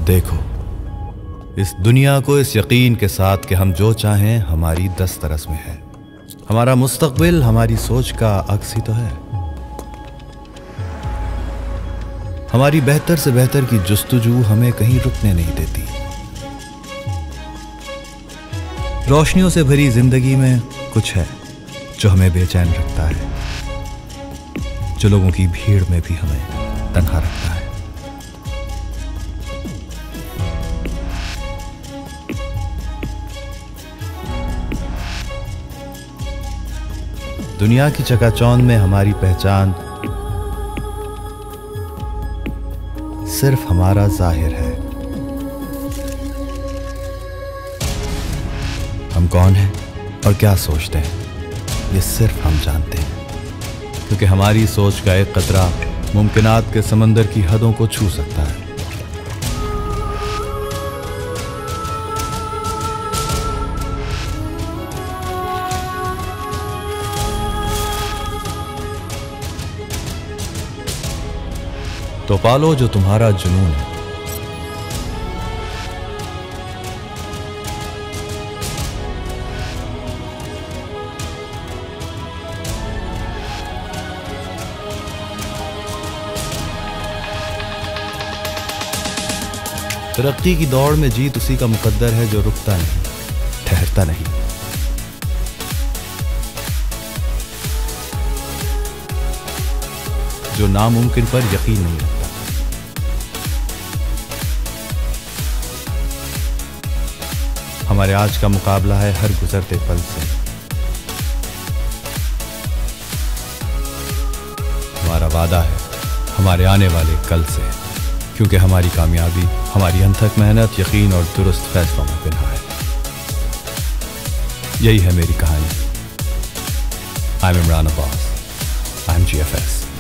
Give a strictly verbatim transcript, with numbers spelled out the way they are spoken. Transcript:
देखो, इस दुनिया को इस यकीन के साथ कि हम जो चाहें हमारी दस्तरस में है। हमारा मुस्तकबिल हमारी सोच का अक्स ही तो है। हमारी बेहतर से बेहतर की जुस्तजू हमें कहीं रुकने नहीं देती। रोशनियों से भरी जिंदगी में कुछ है जो हमें बेचैन रखता है, जो लोगों की भीड़ में भी हमें तन्हा रखता है। दुनिया की चकाचौंध में हमारी पहचान सिर्फ हमारा जाहिर है। हम कौन हैं और क्या सोचते हैं ये सिर्फ हम जानते हैं, क्योंकि हमारी सोच का एक कतरा मुमकिनात के समंदर की हदों को छू सकता है। तो पालो जो तुम्हारा जुनून है। तरक्की की दौड़ में जीत उसी का मुकद्दर है जो रुकता नहीं, ठहरता नहीं। जो नामुमकिन पर यकीन नहीं रखता। हमारे आज का मुकाबला है हर गुजरते पल से। हमारा वादा है हमारे आने वाले कल से, क्योंकि हमारी कामयाबी हमारी अनथक मेहनत, यकीन और दुरुस्त फैसलों में बिना है। यही है मेरी कहानी। I am Imran Abbas, I am G F S.